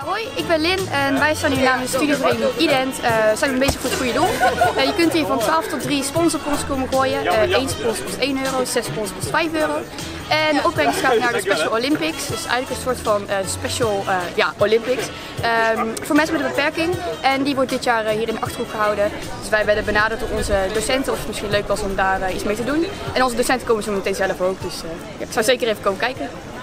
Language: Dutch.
Hoi, ik ben Lin en wij staan hier namens de studievereniging Ident. Zijn we bezig voor het goede doel. Je kunt hier van 12 tot 3 sponsorpons komen gooien. 1 spons kost €1, 6 spons kost €5. En de opbrengst gaat naar de Special Olympics. Dus eigenlijk een soort van Special Olympics. Voor mensen met een beperking. En die wordt dit jaar hier in de Achterhoek gehouden. Dus wij werden benaderd door onze docenten of het misschien leuk was om daar iets mee te doen. En onze docenten komen zo meteen zelf ook. Dus ik zou zeker even komen kijken.